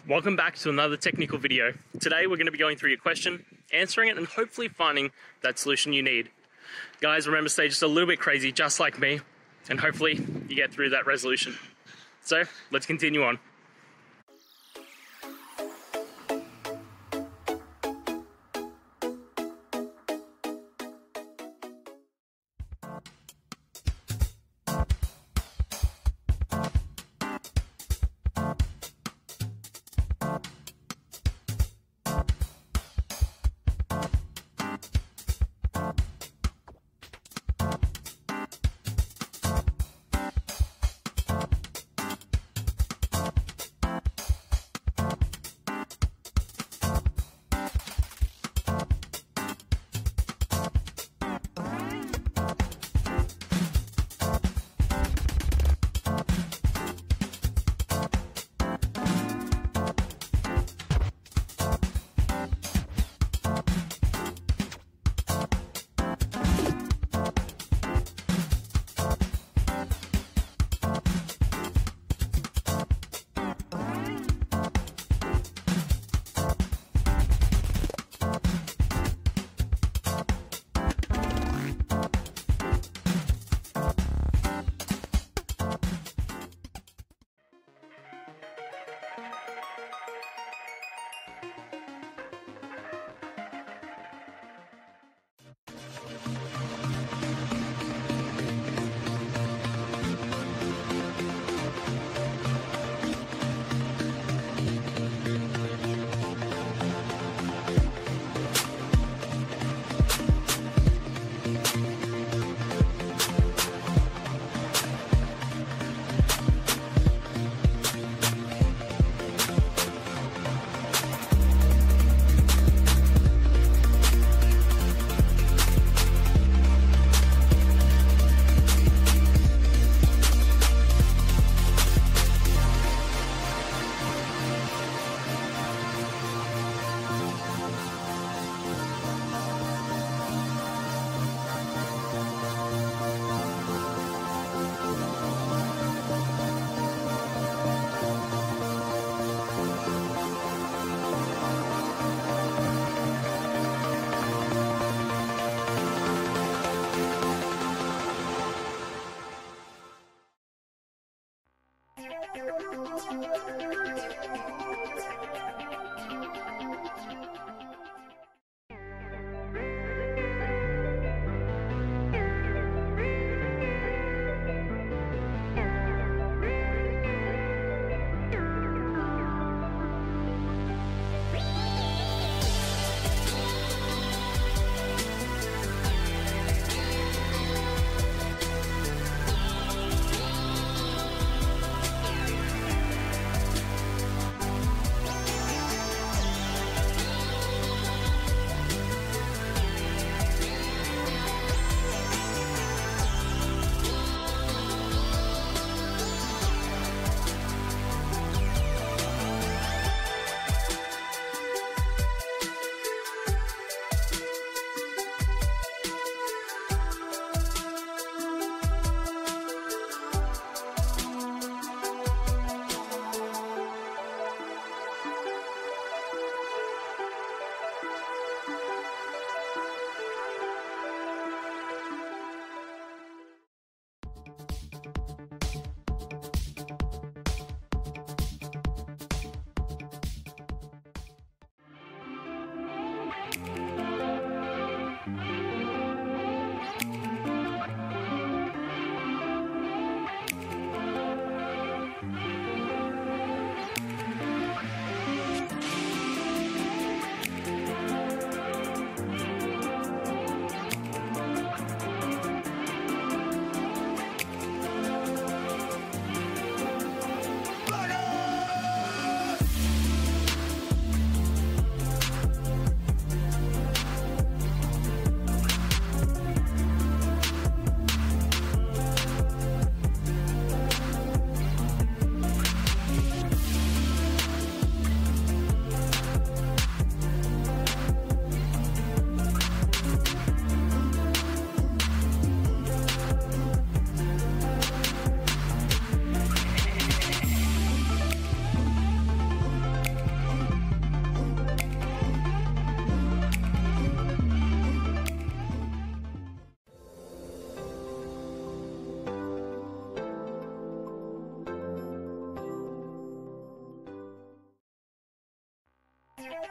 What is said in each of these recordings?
Welcome back to another technical video. Today we're going to be going through your question, answering it, and hopefully finding that solution you need. Guys, remember, stay just a little bit crazy, just like me, and hopefully you get through that resolution. So let's continue on.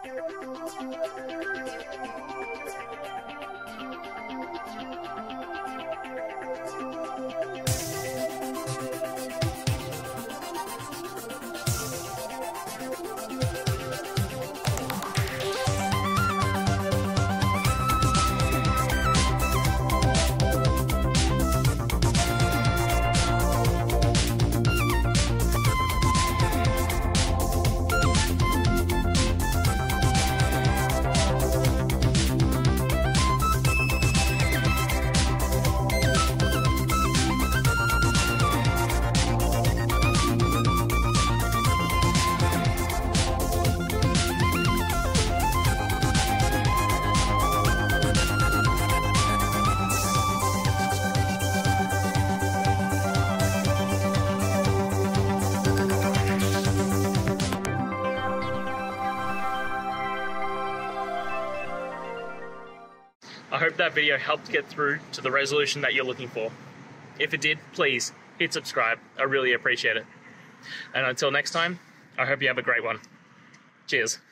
I hope that video helped get through to the resolution that you're looking for. If it did, please hit subscribe. I really appreciate it. And until next time, I hope you have a great one. Cheers.